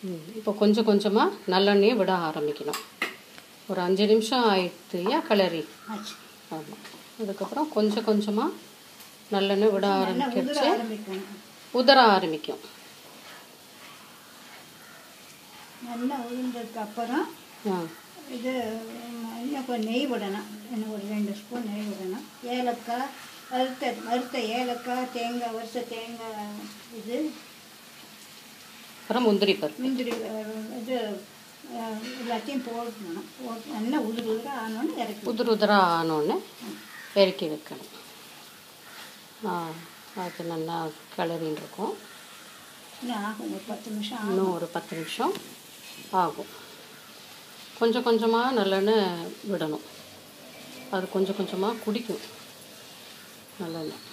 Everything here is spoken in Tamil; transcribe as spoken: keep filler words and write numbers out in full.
ம் இப்போ கொஞ்சம் கொஞ்சமாக நல்லெண்ணெயை விட ஆரம்பிக்கணும். ஒரு அஞ்சு நிமிஷம் ஆயிடுத்து ஏன் கிளறி. ஆமாம். அதுக்கப்புறம் கொஞ்சம் கொஞ்சமாக நல்லெண்ணெய் விட ஆரம்பிக்கிடுச்சு. உதற ஆரம்பிக்கும். நல்லா உளுந்ததுக்கு அப்புறம் இது இன்னும் கொஞ்சம் நெய் விடணும். இன்னும் ஒரு ரெண்டு ஸ்பூன் நெய் விடணும். ஏலக்காய், வறுத்த வறுத்த ஏலக்காய், தேங்காய், வறுத்த தேங்காய், இது அப்புறம் முந்திரி பருப்பு, முந்திரி இது எல்லாத்தையும் போடணும். போட்டு நல்லா உதிர் உதிராக ஆனோன்னு இறக்கி உதிர் உதிராக ஆனோன்னு இறக்கி வைக்கணும். அது நல்லா கிளறின்னு இருக்கும். இன்னும் ஆகும் ஒரு பத்து நிமிஷம் இன்னும் ஒரு பத்து நிமிஷம் ஆகும். கொஞ்சம் கொஞ்சமாக நல்லெண்ணெய் விடணும். அது கொஞ்சம் கொஞ்சமாக குடிக்கும் நல்லெண்ணெய்.